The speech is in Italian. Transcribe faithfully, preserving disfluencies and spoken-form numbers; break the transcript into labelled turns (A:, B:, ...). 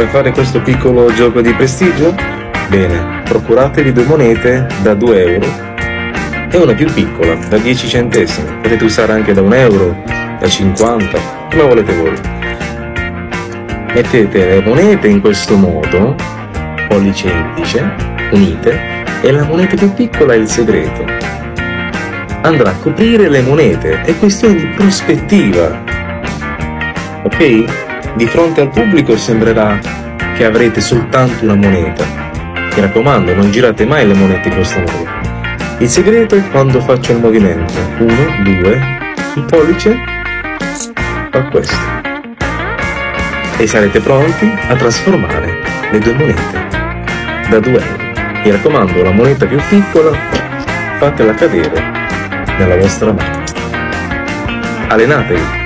A: come fare questo piccolo gioco di prestigio? Bene, procuratevi due monete da due euro e una più piccola, da dieci centesimi. Potete usare anche da un euro, da cinquanta, come volete voi. Mettete le monete in questo modo, pollice e indice, unite, e la moneta più piccola è il segreto. Andrà a coprire le monete, è questione di prospettiva. Ok? Di fronte al pubblico sembrerà che avrete soltanto una moneta. Mi raccomando, non girate mai le monete in questo modo. Il segreto è quando faccio il movimento. Uno, due, il pollice fa questo. E sarete pronti a trasformare le due monete da due euro. Mi raccomando, la moneta più piccola fatela cadere nella vostra mano. Allenatevi!